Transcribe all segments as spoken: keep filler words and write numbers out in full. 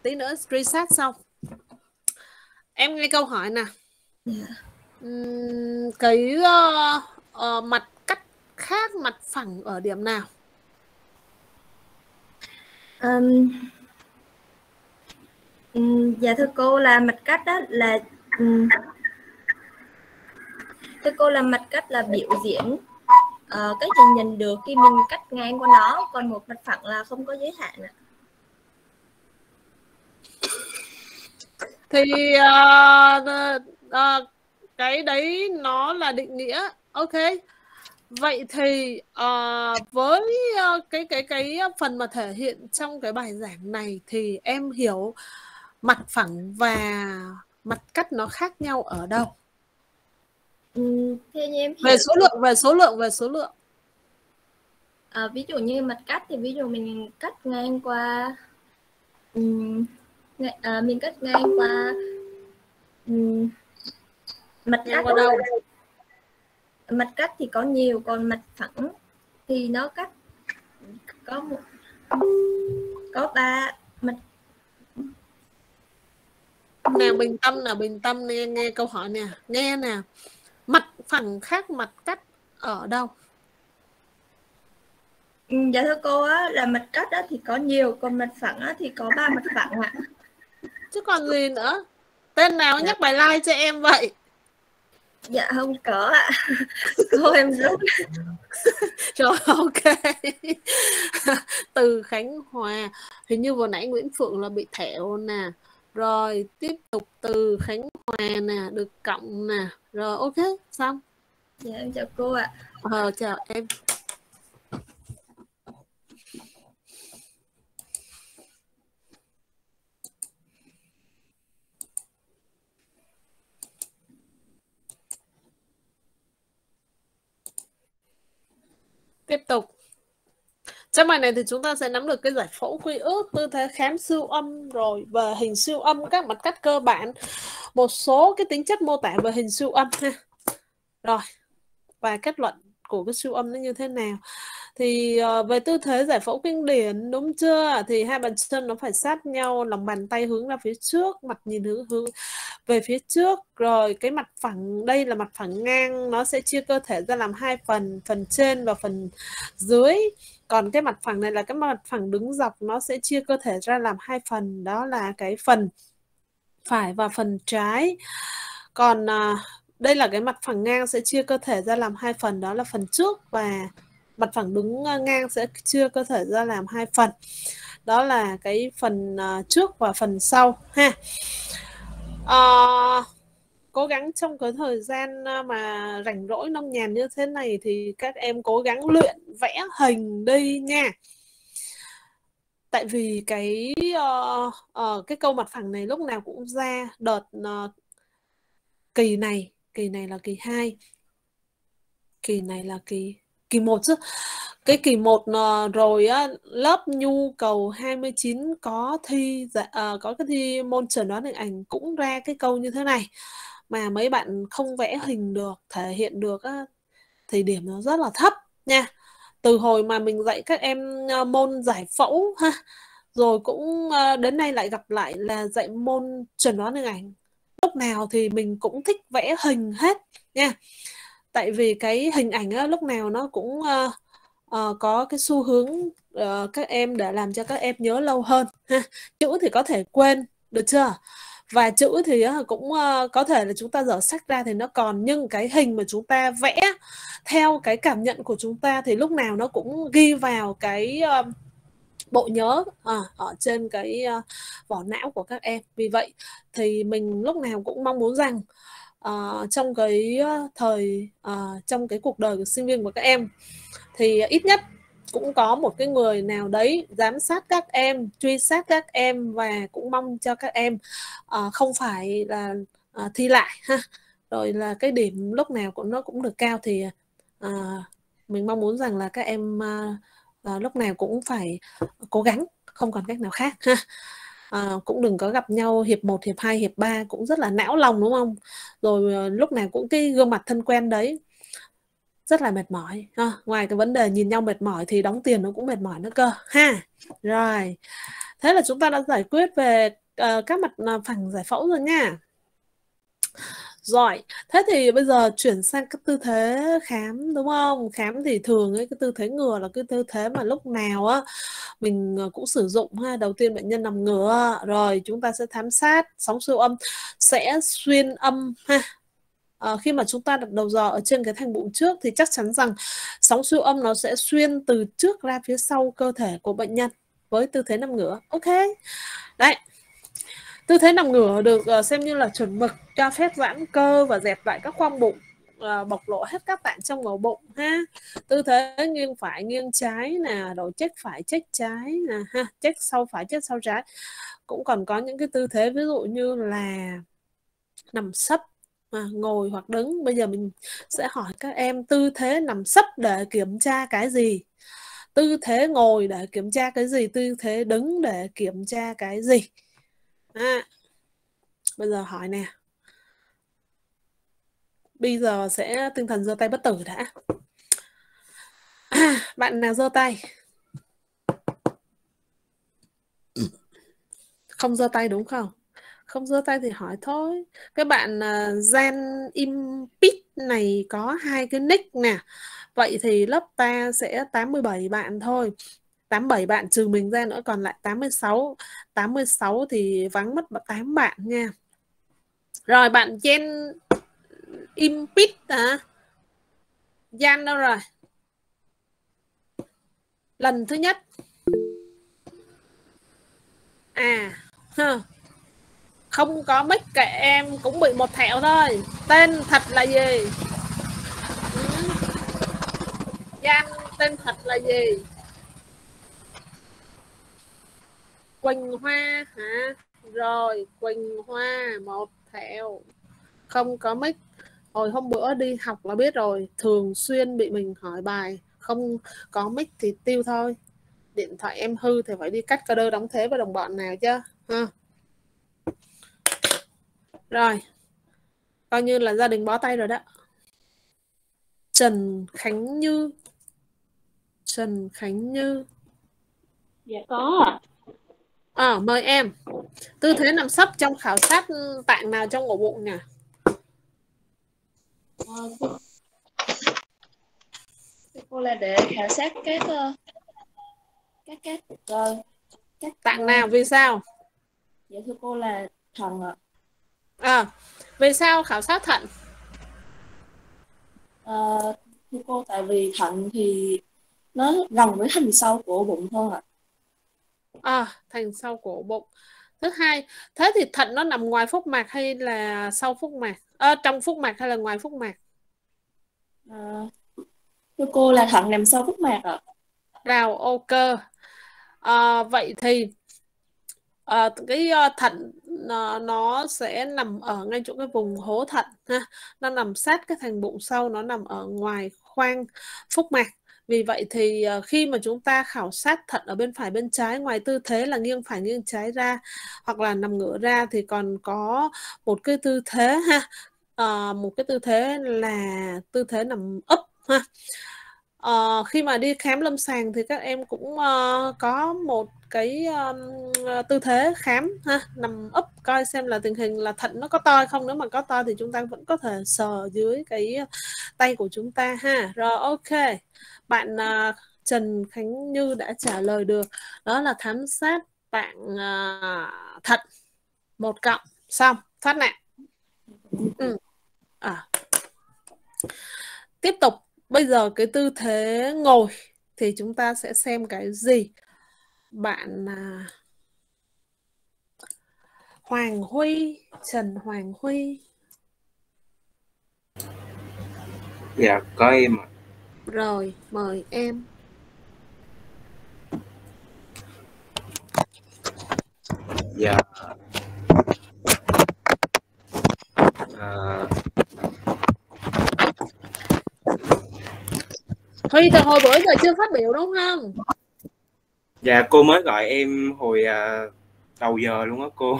tí nữa reset xong. Em nghe câu hỏi nè. Dạ. Uhm, cái uh, uh, mặt cắt khác mặt phẳng ở điểm nào? Um, um, dạ thưa cô, là mặt cắt đó là um, thưa cô là mặt cắt là biểu diễn uh, cái nhìn nhận được khi mình cắt ngang qua nó, còn một mặt phẳng là không có giới hạn ạ. Thì uh, uh, cái đấy nó là định nghĩa. Ok. Vậy thì uh, với uh, cái cái cái phần mà thể hiện trong cái bài giảng này thì em hiểu mặt phẳng và mặt cắt nó khác nhau ở đâu? Um, theo như em hiểu Về số lượng, về số lượng, về số lượng. À, ví dụ như mặt cắt thì ví dụ mình cắt ngang qua um, à, mình cắt ngang qua um, mặt Ngang cắt qua đâu? Mặt cắt thì có nhiều, còn mặt phẳng thì nó cắt có một có ba mặt. Nào bình tâm nào bình tâm nghe nghe câu hỏi nè, nghe nè. Mặt phẳng khác mặt cắt ở đâu? Ừ, dạ thưa cô á, là mặt cắt á, thì có nhiều, còn mặt phẳng á, thì có ba mặt phẳng ạ. Chứ còn gì nữa. Tên nào Dạ. nhắc bài like cho em vậy? Dạ không có ạ. Cô em rút. Rồi ok. Từ Khánh Hòa. Hình như vừa nãy Nguyễn Phượng là bị thẻo nè. Rồi tiếp tục từ Khánh Hòa nè, được cộng nè. Rồi ok, xong. Dạ em chào cô ạ. Ờ, chào em. Tiếp tục. Trong bài này thì chúng ta sẽ nắm được cái giải phẫu quy ước, tư thế khám siêu âm, rồi về hình siêu âm, các mặt cắt cơ bản, một số cái tính chất mô tả về hình siêu âm ha. Rồi, và kết luận của cái siêu âm nó như thế nào. Thì uh, về tư thế giải phẫu kinh điển, đúng chưa? Thì hai bàn chân nó phải sát nhau, lòng bàn tay hướng ra phía trước, mặt nhìn hướng hướng về phía trước. Rồi cái mặt phẳng, đây là mặt phẳng ngang, nó sẽ chia cơ thể ra làm hai phần, phần trên và phần dưới. Còn cái mặt phẳng này là cái mặt phẳng đứng dọc, nó sẽ chia cơ thể ra làm hai phần, đó là cái phần phải và phần trái. Còn uh, đây là cái mặt phẳng ngang sẽ chia cơ thể ra làm hai phần, đó là phần trước, và mặt phẳng đứng ngang sẽ chia cơ thể ra làm hai phần, đó là cái phần uh, trước và phần sau ha. Uh, cố gắng trong cái thời gian mà rảnh rỗi nông nhàn như thế này thì các em cố gắng luyện vẽ hình đi nha. Tại vì cái uh, uh, cái câu mặt phẳng này lúc nào cũng ra. Đợt uh, kỳ này, kỳ này là kỳ hai, kỳ này là kỳ kỳ một chứ. Cái kỳ một rồi á, lớp nhu cầu hai mươi chín có thi uh, có cái thi môn chẩn đoán hình ảnh cũng ra cái câu như thế này, mà mấy bạn không vẽ hình được, thể hiện được á, thì điểm nó rất là thấp nha. Từ hồi mà mình dạy các em môn giải phẫu ha, rồi cũng đến nay lại gặp lại là dạy môn chẩn đoán hình ảnh, lúc nào thì mình cũng thích vẽ hình hết nha. Tại vì cái hình ảnh á, lúc nào nó cũng uh, uh, có cái xu hướng uh, các em để làm cho các em nhớ lâu hơn ha. Chữ thì có thể quên, được chưa? Và chữ thì uh, cũng uh, có thể là chúng ta dở sách ra thì nó còn, nhưng cái hình mà chúng ta vẽ theo cái cảm nhận của chúng ta thì lúc nào nó cũng ghi vào cái uh, bộ nhớ à, ở trên cái uh, vỏ não của các em. Vì vậy thì mình lúc nào cũng mong muốn rằng uh, trong cái uh, thời uh, trong cái cuộc đời của sinh viên của các em thì ít nhất cũng có một cái người nào đấy giám sát các em, truy sát các em, và cũng mong cho các em uh, không phải là uh, thi lại ha, rồi là cái điểm lúc nào cũng nó cũng được cao. Thì uh, mình mong muốn rằng là các em uh, uh, lúc nào cũng phải cố gắng, không còn cách nào khác ha. À, cũng đừng có gặp nhau hiệp một, hiệp hai, hiệp ba cũng rất là não lòng, đúng không? Rồi uh, lúc nào cũng cái gương mặt thân quen đấy. rất là mệt mỏi ha. Ngoài cái vấn đề nhìn nhau mệt mỏi thì đóng tiền nó cũng mệt mỏi nữa cơ ha. Rồi, thế là chúng ta đã giải quyết về uh, các mặt uh, phẳng giải phẫu rồi nha. Rồi, thế thì bây giờ chuyển sang cái tư thế khám đúng không? Khám thì thường ấy, cái tư thế ngửa là cái tư thế mà lúc nào á mình cũng sử dụng ha. Đầu tiên bệnh nhân nằm ngửa, rồi chúng ta sẽ thám sát, sóng siêu âm sẽ xuyên âm ha. À, khi mà chúng ta đặt đầu giò ở trên cái thành bụng trước thì chắc chắn rằng sóng siêu âm nó sẽ xuyên từ trước ra phía sau cơ thể của bệnh nhân với tư thế nằm ngửa. Ok. Đấy. Tư thế nằm ngửa được uh, xem như là chuẩn mực, cho phép giãn cơ và dẹp lại các khoang bụng, uh, bộc lộ hết các tạng trong ổ bụng ha. Tư thế nghiêng phải nghiêng trái nè, rồi check phải check trái nè ha, check sau phải check sau trái. Cũng còn có những cái tư thế ví dụ như là nằm sấp, à, ngồi hoặc đứng. Bây giờ mình sẽ hỏi các em tư thế nằm sấp để kiểm tra cái gì, tư thế ngồi để kiểm tra cái gì, tư thế đứng để kiểm tra cái gì. À, bây giờ hỏi nè, bây giờ sẽ tinh thần giơ tay bất tử đã. À, bạn nào giơ tay? Không giơ tay đúng không? Không giơ tay thì hỏi thôi. Các bạn uh, Gian Impit này có hai cái nick nè. Vậy thì lớp ta sẽ tám mươi bảy bạn thôi. tám mươi bảy bạn trừ mình ra nữa còn lại tám mươi sáu. tám mươi sáu thì vắng mất tám bạn nha. Rồi bạn Jen Impit à? Gian đâu rồi? Lần thứ nhất. À, huh. Không có mic kệ em, cũng bị một thẹo thôi. Tên thật là gì? Ừ. Gian tên thật là gì? Quỳnh Hoa hả? Rồi, Quỳnh Hoa một thẹo. Không có mic. Hồi hôm bữa đi học là biết rồi, thường xuyên bị mình hỏi bài không có mic thì tiêu thôi. Điện thoại em hư thì phải đi cắt ca đơ đóng thế với đồng bọn nào chứ ha. Rồi, coi như là gia đình bó tay rồi đó. Trần Khánh Như. Trần Khánh Như. Dạ có ạ. À, mời em. Tư thế nằm sấp trong khảo sát tạng nào trong ổ bụng nhỉ? À, cô là để khảo sát các các các uh, các tạng uh, nào vì sao? Dạ thưa cô là thận ạ. À, vì sao khảo sát thận? À, thưa cô tại vì thận thì nó gần với thành sau của bụng hơn ạ. À, thành sau của bụng. Thứ hai, thế thì thận nó nằm ngoài phúc mạc hay là sau phúc mạc? À, trong phúc mạc hay là ngoài phúc mạc? À, thưa cô là thận nằm sau phúc mạc ạ. Rào ô cơ. À, vậy thì à, cái thận nó, nó sẽ nằm ở ngay chỗ cái vùng hố thận ha. Nó nằm sát cái thành bụng sau, nó nằm ở ngoài khoang phúc mạc. Vì vậy thì khi mà chúng ta khảo sát thận ở bên phải bên trái, ngoài tư thế là nghiêng phải nghiêng trái ra hoặc là nằm ngửa ra thì còn có một cái tư thế ha, à, một cái tư thế là tư thế nằm úp ha. À, khi mà đi khám lâm sàng thì các em cũng uh, có một cái um, tư thế khám ha, nằm úp coi xem là tình hình là thận nó có to hay không. Nếu mà có to thì chúng ta vẫn có thể sờ dưới cái tay của chúng ta ha. Rồi ok, bạn uh, Trần Khánh Như đã trả lời được, đó là thám sát tạng uh, thận một cộng, xong phát nạn. Ừ. À. Tiếp tục, bây giờ cái tư thế ngồi thì chúng ta sẽ xem cái gì? Bạn à, Hoàng Huy, Trần Hoàng Huy. Dạ, có em ạ. Rồi, mời em. Dạ. À... Huy từ hồi bữa giờ chưa phát biểu đúng không? Dạ, cô mới gọi em hồi à, đầu giờ luôn á cô.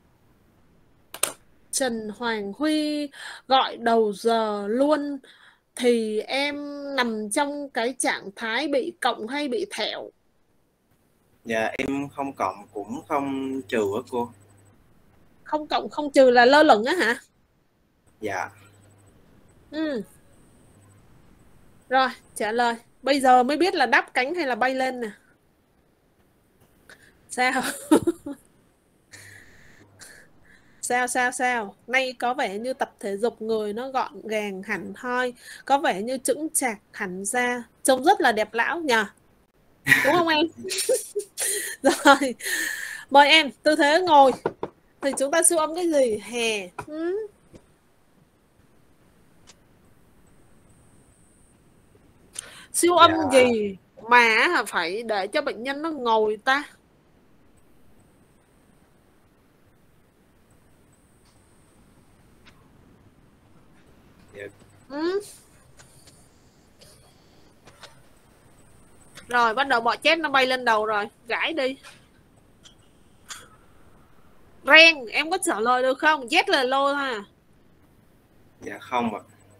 Trần Hoàng Huy gọi đầu giờ luôn. thì em nằm trong cái trạng thái bị cộng hay bị thẹo? Dạ em không cộng cũng không trừ á cô. Không cộng không trừ là lơ lửng á hả? Dạ. Ừ. Rồi, trả lời. Bây giờ mới biết là đáp cánh hay là bay lên nè. Sao? Sao sao sao? Nay có vẻ như tập thể dục người nó gọn gàng hẳn hoi, có vẻ như chững chạc hẳn ra, trông rất là đẹp lão nhờ. Đúng không em? Rồi. Mời em, tư thế ngồi. Thì chúng ta siêu âm cái gì? Hè. Ừ. Siêu âm Dạ. gì mà phải để cho bệnh nhân nó ngồi ta? Dạ. Ừ. Rồi bắt đầu bọ chét nó bay lên đầu rồi. Gãi đi. Ren, em có trả lời được không? Z là lô thôi à? Dạ không ạ.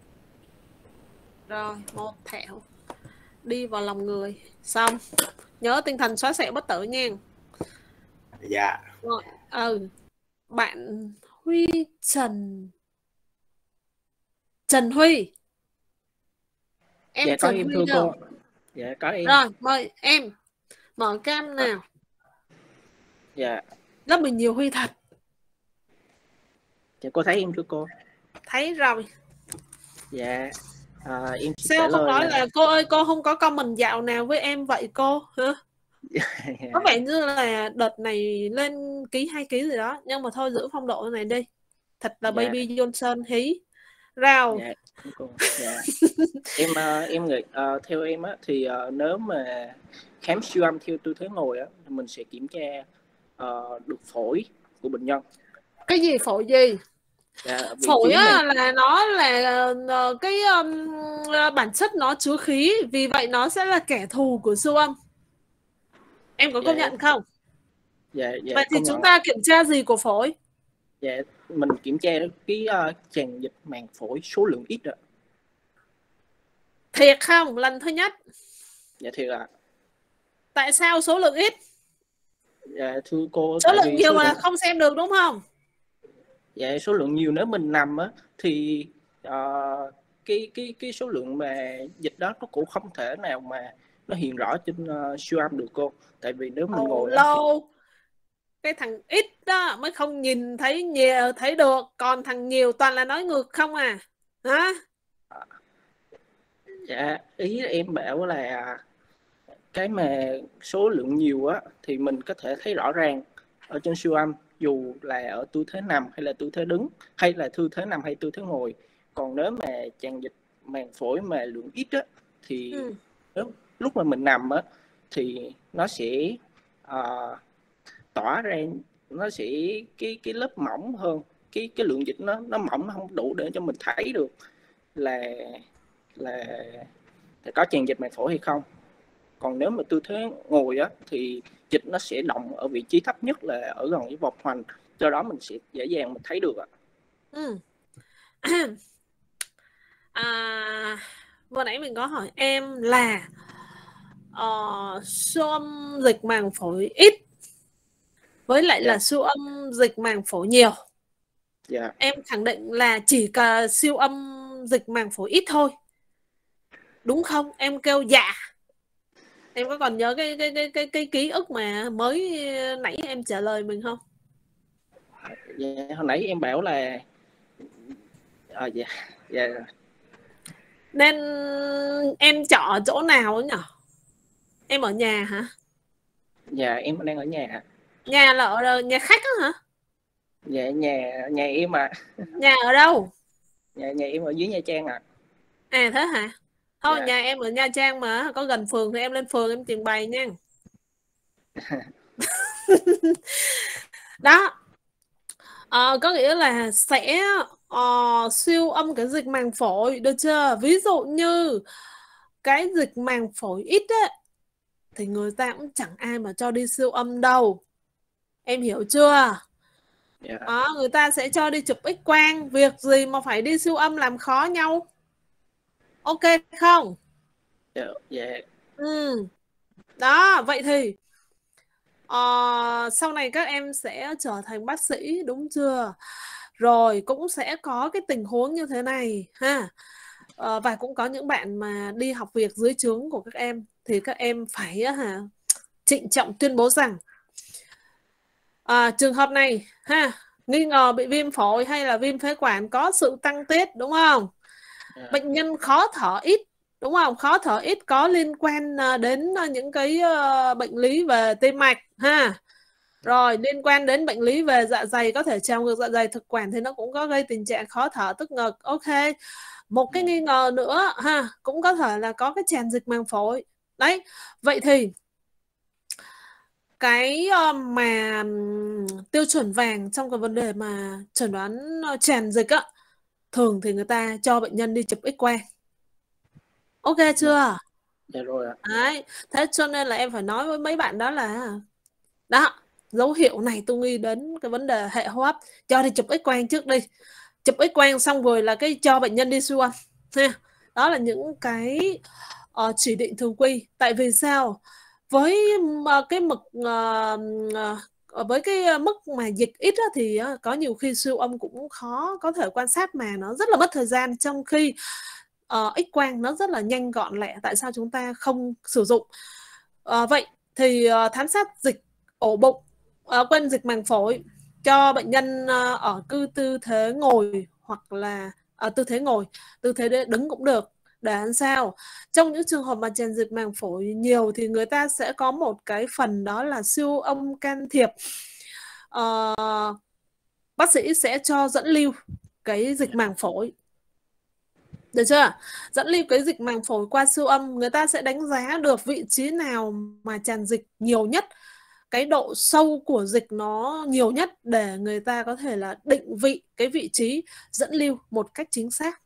Rồi, một thẹo. Đi vào lòng người. Xong. Nhớ tinh thần xóa sẹo bất tử nha. Dạ. Rồi, ừ. Bạn Huy Trần Trần Huy. Em Dạ có Trần em Huy thưa đâu? cô. Dạ có em. Rồi, mời em. Mở cam nào. Dạ. Lớp mình nhiều Huy thật. Dạ cô thấy em thưa cô. Thấy rồi. Dạ. À, em xin Sao trả không lời nói là... là cô ơi cô không có comment dạo nào với em vậy cô hả? Dạ. Có vẻ như là đợt này lên ký hai ký gì đó, nhưng mà thôi giữ phong độ này đi. Thật là Dạ. baby Johnson hí. Rào. Dạ thưa cô. Dạ. em uh, em nghĩ uh, theo em á thì uh, nếu mà khám siêu âm theo tư thế ngồi á thì mình sẽ kiểm tra uh, được phổi của bệnh nhân. Cái gì phổi gì? Dạ, vị Phổi trí á, màng... là nó là uh, cái um, bản chất nó chứa khí, vì vậy nó sẽ là kẻ thù của siêu âm. Em có Dạ, công nhận không? Dạ, dạ Vậy thì công chúng nhận. ta kiểm tra gì của phổi? Dạ mình kiểm tra cái uh, tràn dịch màng phổi số lượng ít ạ. Thiệt không? Lần thứ nhất. Dạ thiệt ạ. Tại sao số lượng ít? Dạ thưa cô, Số tại lượng vì nhiều số mà lượng... không xem được đúng không? Dạ số lượng nhiều nếu mình nằm á thì uh, cái cái cái số lượng mà dịch đó nó cũng không thể nào mà nó hiện rõ trên uh, siêu âm được cô. Tại vì nếu mình Oh, ngồi á thì... lâu. Cái thằng ít đó mới không nhìn thấy nhiều thấy được, còn thằng nhiều toàn là nói ngược không à? Hả? Dạ ý em bảo là cái mà số lượng nhiều á thì mình có thể thấy rõ ràng ở trên siêu âm, dù là ở tư thế nằm hay là tư thế đứng, hay là tư thế nằm hay tư thế ngồi. Còn nếu mà tràn dịch màng phổi mà lượng ít á thì Ừ. nếu, lúc mà mình nằm á thì nó sẽ uh, tỏa ra, nó sẽ cái cái lớp mỏng hơn, cái cái lượng dịch nó nó mỏng, nó không đủ để cho mình thấy được là là, là có tràn dịch màng phổi hay không. Còn nếu mà tư thế ngồi á thì dịch nó sẽ động ở vị trí thấp nhất là ở gần cái vòng hoành, do đó mình sẽ dễ dàng mình thấy được ạ. Ừ. À, vừa nãy mình có hỏi em là uh, siêu âm dịch màng phổi ít với lại Dạ. là siêu âm dịch màng phổi nhiều. Dạ. Em khẳng định là chỉ cả siêu âm dịch màng phổi ít thôi, đúng không? Em kêu dạ. Em có còn nhớ cái cái cái cái cái ký ức mà mới nãy em trả lời mình không? Dạ hồi nãy em bảo là à, dạ dạ Nên em trọ ở chỗ nào ấy nhỉ? Em ở nhà hả? dạ em đang ở nhà. Nhà là ở nhà khách đó hả? Dạ nhà nhà em ạ. À. Nhà ở đâu? Nhà nhà em ở dưới Nha Trang ạ. À. À thế hả? Thôi Dạ. nhà em ở Nha Trang mà có gần phường thì em lên phường em trình bày nha. Đó. À, có nghĩa là sẽ uh, siêu âm cái dịch màng phổi, được chưa? Ví dụ như cái dịch màng phổi ít ấy, thì người ta cũng chẳng ai mà cho đi siêu âm đâu. Em hiểu chưa? Dạ. Đó, người ta sẽ cho đi chụp X quang. Việc gì mà phải đi siêu âm làm khó nhau? Ok không? Dạ, dạ. Ừ. Đó, vậy thì uh, sau này các em sẽ trở thành bác sĩ đúng chưa? Rồi cũng sẽ có cái tình huống như thế này ha. Uh, và cũng có những bạn mà đi học việc dưới trướng của các em thì các em phải hả, trịnh trọng tuyên bố rằng à, trường hợp này ha, nghi ngờ bị viêm phổi hay là viêm phế quản có sự tăng tiết đúng không? Dạ. Bệnh nhân khó thở ít đúng không? Khó thở ít có liên quan đến những cái bệnh lý về tim mạch ha. Rồi liên quan đến bệnh lý về dạ dày, có thể trào ngược dạ dày, thực quản thì nó cũng có gây tình trạng khó thở tức ngực. Ok. Một cái nghi ngờ nữa ha, cũng có thể là có cái tràn dịch màng phổi. Đấy. Vậy thì cái mà tiêu chuẩn vàng trong cái vấn đề mà chẩn đoán tràn dịch á, thường thì người ta cho bệnh nhân đi chụp X-quang. Ok chưa? Dạ rồi ạ. Đấy. Thế cho nên là em phải nói với mấy bạn đó là đó, dấu hiệu này tôi nghi đến cái vấn đề hệ hô hấp, cho đi chụp X-quang trước đi. Chụp X-quang xong rồi là cái cho bệnh nhân đi siêu âm ha. Đó là những cái uh, chỉ định thường quy. Tại vì sao? Với uh, cái mực uh, uh, với cái mức mà dịch ít á, thì uh, có nhiều khi siêu âm cũng khó có thể quan sát, mà nó rất là mất thời gian, trong khi uh, X-quang nó rất là nhanh gọn lẹ. Tại sao chúng ta không sử dụng? Uh, vậy thì uh, thám sát dịch ổ bụng, uh, quên dịch màng phổi cho bệnh nhân uh, ở cư tư thế ngồi hoặc là uh, tư thế ngồi, tư thế đứng cũng được, để làm sao trong những trường hợp mà tràn dịch màng phổi nhiều thì người ta sẽ có một cái phần đó là siêu âm can thiệp. Uh, bác sĩ sẽ cho dẫn lưu cái dịch màng phổi, được chưa? Dẫn lưu cái dịch màng phổi qua siêu âm, người ta sẽ đánh giá được vị trí nào mà tràn dịch nhiều nhất, cái độ sâu của dịch nó nhiều nhất, để người ta có thể là định vị cái vị trí dẫn lưu một cách chính xác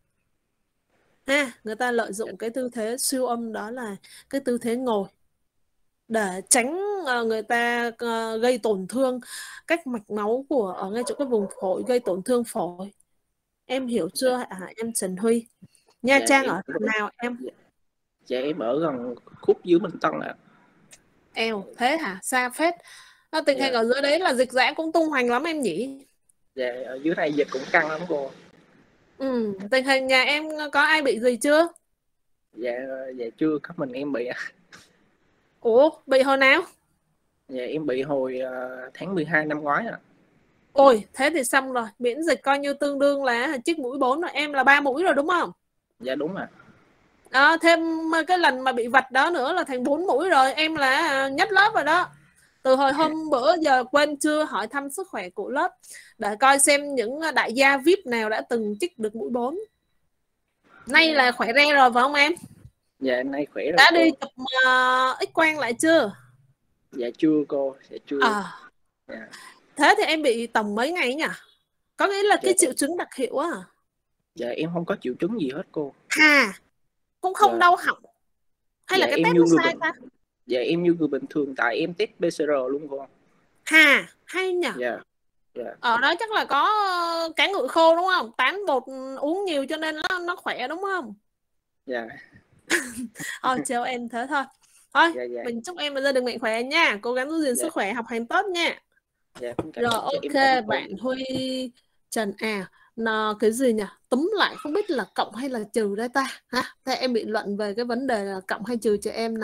ha. Người ta lợi dụng cái tư thế siêu âm đó là cái tư thế ngồi, để tránh người ta gây tổn thương cách mạch máu của ở ngay chỗ cái vùng phổi, gây tổn thương phổi. Em hiểu chưa hả em Trần Huy? Nha Dạ, Trang em... ở nào em? Dạ. Dạ em ở gần khúc dưới Bình Tân ạ. À. Eo, thế hả? Xa phết. Nó tình hình dạ. Ở dưới đấy là dịch dã cũng tung hoành lắm em nhỉ? Dạ, ở dưới này dịch cũng căng lắm cô. Ừ, tình hình nhà em có ai bị gì chưa? Dạ, dạ chưa, có mình em bị ạ. À. Ủa, bị hồi nào? Dạ em bị hồi uh, tháng mười hai năm ngoái ạ. À. Ôi, thế thì xong rồi. Miễn dịch coi như tương đương là chích mũi bốn rồi. Em là ba mũi rồi đúng không? Dạ đúng ạ. À. À, thêm cái lần mà bị vạch đó nữa là thành bốn mũi rồi. Em là nhất lớp rồi đó. Từ hồi hôm bữa giờ quên chưa hỏi thăm sức khỏe của lớp, để coi xem những đại gia vi ai pi nào đã từng chích được mũi bốn. Nay là khỏe re rồi phải không em? Dạ nay khỏe rồi. Đã cô. đi chụp uh, X-quang lại chưa? Dạ chưa cô, dạ chưa. À. Dạ. Thế thì em bị tầm mấy ngày nhỉ? Có nghĩa là dạ. cái triệu chứng đặc hiệu á? Dạ em không có triệu chứng gì hết cô. À, cũng không dạ. đau họng hay dạ, là cái em test như nó người sai bình... ta? Dạ em như người bình thường, tại em test pê xê rờ luôn cô. Hà, hay nhỉ? Dạ. Dạ. Ở đó chắc là có cá ngự khô đúng không? Tán bột uống nhiều cho nên nó nó khỏe đúng không? Dạ. Thôi trêu em thế thôi. Thôi, dạ, dạ. mình chúc em và gia đình mạnh khỏe nha. Cố gắng giữ gìn dạ. sức khỏe, học hành tốt nha. Dạ, rồi ok, bạn Huy Trần à nó cái gì nhỉ? Túm lại không biết là cộng hay là trừ đây ta hả? Thế em bị luận về cái vấn đề là cộng hay trừ cho em nè.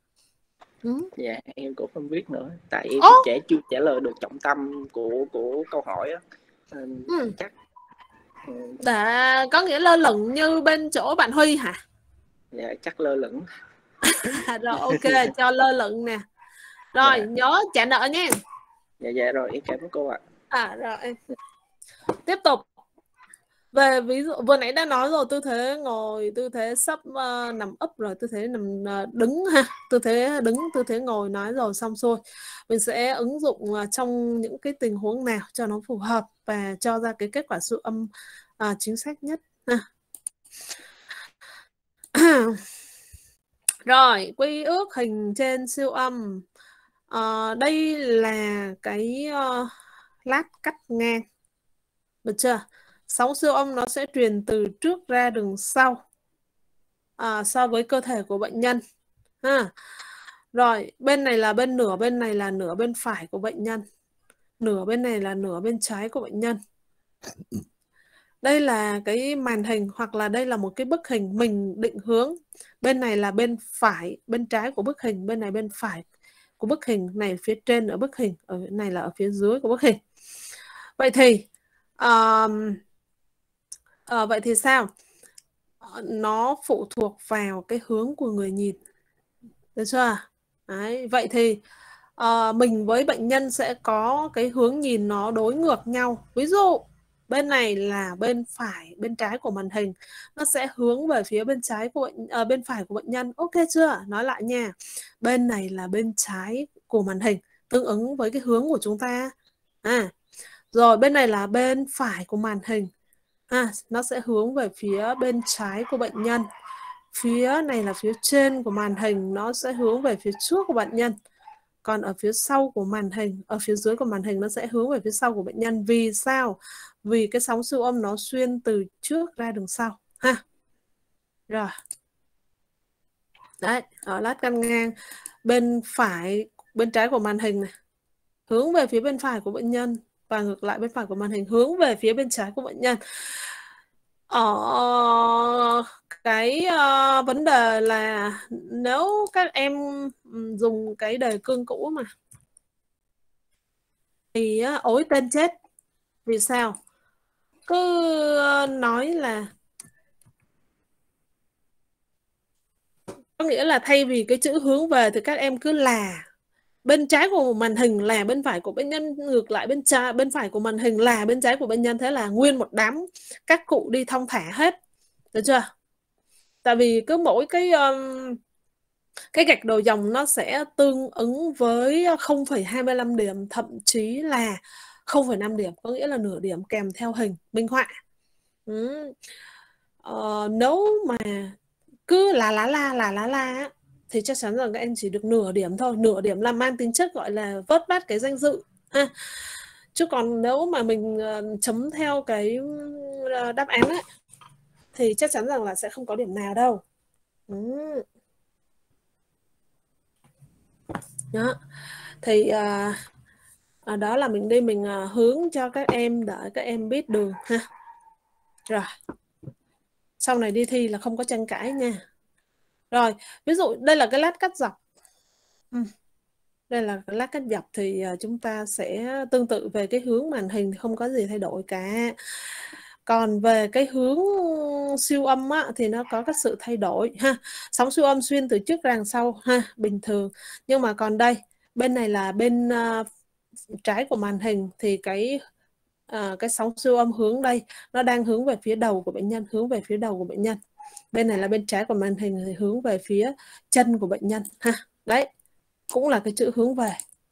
Ừ. Dạ em cũng không biết nữa, tại em trả chưa trả lời được trọng tâm của của câu hỏi á. Ừ. Chắc ừ. Đã có nghĩa lơ lửng như bên chỗ bạn Huy hả? Dạ chắc lơ lửng. Rồi ok, cho lơ lửng nè. Rồi dạ. Nhớ trả nợ nha. Dạ dạ rồi em cảm ơn cô ạ. À rồi em tiếp tục về ví dụ vừa nãy đã nói rồi, tư thế ngồi, tư thế sấp uh, nằm úp, rồi tư thế nằm uh, đứng ha, tư thế đứng, tư thế ngồi nói rồi xong xuôi. Mình sẽ ứng dụng uh, trong những cái tình huống nào cho nó phù hợp và cho ra cái kết quả siêu âm uh, chính xác nhất ha. Rồi quy ước hình trên siêu âm. Uh, đây là cái uh, lát cắt ngang, được chưa? Sóng siêu âm nó sẽ truyền từ trước ra đường sau. à, so với cơ thể của bệnh nhân ha. Rồi bên này là bên nửa bên này là nửa bên phải của bệnh nhân, nửa bên này là nửa bên trái của bệnh nhân. Đây là cái màn hình hoặc là đây là một cái bức hình mình định hướng. Bên này là bên phải, bên trái của bức hình, bên này bên phải của bức hình, này phía trên ở bức hình, ở này là ở phía dưới của bức hình. Vậy thì uh, uh, vậy thì sao? Nó phụ thuộc vào cái hướng của người nhìn, được chưa? Đấy, vậy thì uh, mình với bệnh nhân sẽ có cái hướng nhìn nó đối ngược nhau. Ví dụ bên này là bên phải, bên trái của màn hình, nó sẽ hướng về phía bên trái của bệnh, à, bên phải của bệnh nhân. Ok chưa? Nói lại nha. Bên này là bên trái của màn hình, tương ứng với cái hướng của chúng ta. À, rồi bên này là bên phải của màn hình, à, nó sẽ hướng về phía bên trái của bệnh nhân. Phía này là phía trên của màn hình, nó sẽ hướng về phía trước của bệnh nhân. Còn ở phía sau của màn hình, ở phía dưới của màn hình nó sẽ hướng về phía sau của bệnh nhân. Vì sao? Vì cái sóng siêu âm nó xuyên từ trước ra đường sau ha. Rồi. Đấy, ở lát căn ngang bên phải, bên trái của màn hình này hướng về phía bên phải của bệnh nhân, và ngược lại bên phải của màn hình hướng về phía bên trái của bệnh nhân. Ở cái uh, vấn đề là nếu các em dùng cái đề cương cũ mà thì uh, ối tên chết. Vì sao? Cứ uh, nói là, có nghĩa là thay vì cái chữ hướng về thì các em cứ là bên trái của màn hình là bên phải của bệnh nhân, ngược lại bên trái, bên phải của màn hình là bên trái của bệnh nhân. Thế là nguyên một đám các cụ đi thong thả hết, được chưa? Tại vì cứ mỗi cái um, cái gạch đầu dòng nó sẽ tương ứng với không phẩy hai mươi lăm điểm, thậm chí là không phẩy năm điểm, có nghĩa là nửa điểm kèm theo hình minh họa. Ừ. Ờ, nếu mà cứ là lá la là lá la thì chắc chắn rằng các em chỉ được nửa điểm thôi. Nửa điểm là mang tính chất gọi là vớt vát cái danh dự ha. Chứ còn nếu mà mình uh, chấm theo cái uh, đáp án ấy, thì chắc chắn rằng là sẽ không có điểm nào đâu. Ừ. Đó. Thì uh, uh, đó là mình đi mình uh, hướng cho các em để các em biết đường ha. Rồi sau này đi thi là không có tranh cãi nha. Rồi ví dụ đây là cái lát cắt dọc. Ừ. Đây là cái lát cắt dọc thì uh, chúng ta sẽ tương tự về cái hướng màn hình thì không có gì thay đổi cả. Còn về cái hướng siêu âm á, thì nó có cái sự thay đổi ha. Sóng siêu âm xuyên từ trước ra đằng sau ha, bình thường. Nhưng mà còn đây, bên này là bên uh, trái của màn hình thì cái uh, cái sóng siêu âm hướng đây nó đang hướng về phía đầu của bệnh nhân, hướng về phía đầu của bệnh nhân. Bên này là bên trái của màn hình thì hướng về phía chân của bệnh nhân ha. Đấy, cũng là cái chữ hướng về.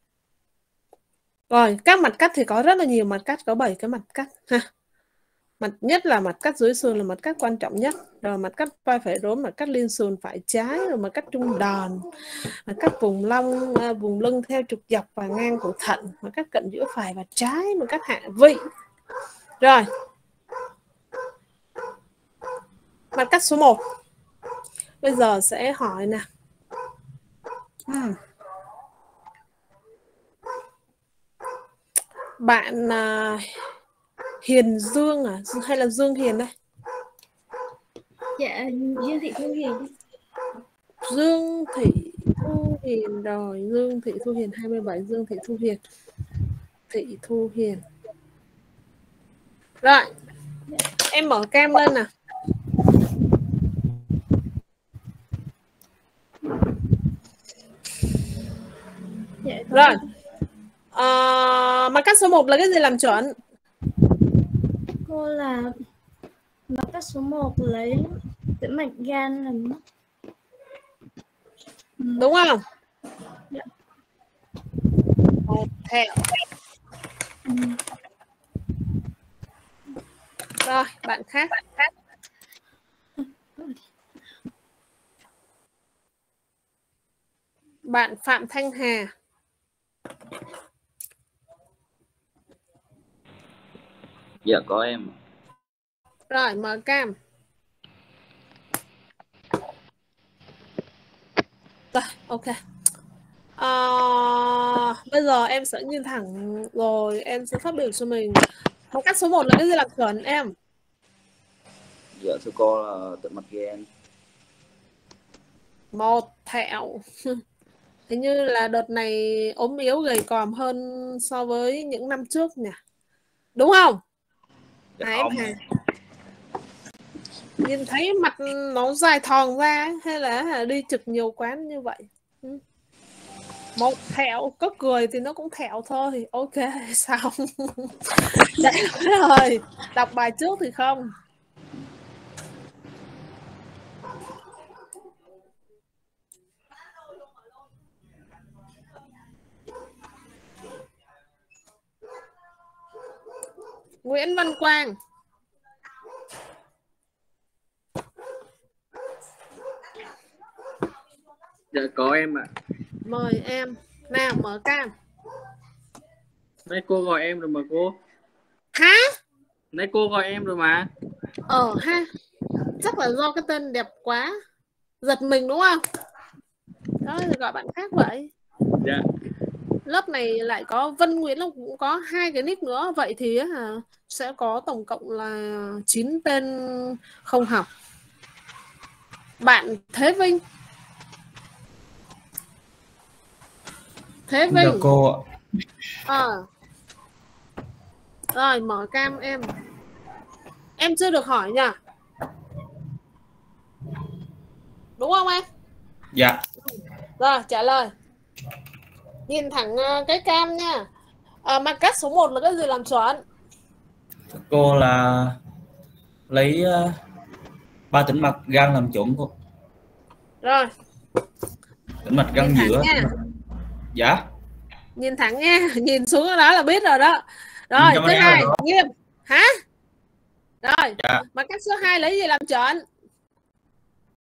Rồi, các mặt cắt thì có rất là nhiều mặt cắt, có bảy cái mặt cắt ha. Mặt nhất là mặt cắt dưới sườn là mặt cắt quan trọng nhất. Rồi mặt cắt vai phải rốn, mặt cắt liên sườn phải trái, rồi mặt cắt trung đòn, mặt cắt vùng lông, vùng lưng theo trục dọc và ngang cổ thận, mặt cắt cận giữa phải và trái, mặt cắt hạ vị. Rồi. Mặt cắt số một. Bây giờ sẽ hỏi nè. Hmm. Bạn uh, Hiền Dương à hay là Dương Hiền đây? Dạ, Dương Thị Thu Hiền. Dương Thị Thu Hiền rồi, Dương Thị Thu Hiền hai mươi bảy, Dương Thị Thu Hiền. Thị Thu Hiền. Rồi, em mở cam lên nè. Dạ, rồi. À, mặt cắt số một là cái gì làm chuẩn? Cô là mặt cắt số một lấy tĩnh mạch gan làm mắt. Đúng không? Dạ. Theo. Ừ. Rồi, bạn khác. Bạn khác. Bạn Phạm Thanh Hà. Dạ có em. Rồi, mở cam. Ok. À, bây giờ em sẽ nhìn thẳng rồi em sẽ phát biểu cho mình. Mặt cắt số một là cái gì là chuẩn em? Dạ thưa cô là tận mặt gen. Một thẹo. Hình như là đợt này ốm yếu gầy còm hơn so với những năm trước nhỉ? Đúng không? Dạ À, em không. Hà. Nhìn thấy mặt nó dài thòn ra hay là đi trực nhiều quán như vậy? Một thẹo, có cười thì nó cũng thẹo thôi. Ok, xong. Đấy rồi, đọc bài trước thì không. Nguyễn Văn Quang. Dạ có em ạ. Mời em. Nào, mở cam. Nãy cô gọi em rồi mà cô. Hả? Nãy cô gọi em rồi mà. Ờ ha. Chắc là do cái tên đẹp quá. Giật mình đúng không? Đó thì gọi bạn khác vậy. Dạ. Lớp này lại có Vân Nguyễn là cũng có hai cái nick nữa. Vậy thì hả, sẽ có tổng cộng là chín tên không học. Bạn Thế Vinh. Thế Vinh. Chào cô ạ. Ờ. Rồi mở cam em. Em chưa được hỏi nhỉ? Đúng không em? Dạ. Rồi trả lời. Nhìn thẳng cái cam nha. À, mặt cắt số một là cái gì làm chuẩn? Cô là lấy uh, ba tĩnh mạch gan làm chuẩn cô. Rồi. Tĩnh mạch gan giữa. Dạ. Nhìn thẳng nha, nhìn xuống đó là biết rồi đó. Rồi, thứ hai, Nghiêm. Hả? Rồi, dạ. mặt cắt số hai lấy gì làm chuẩn?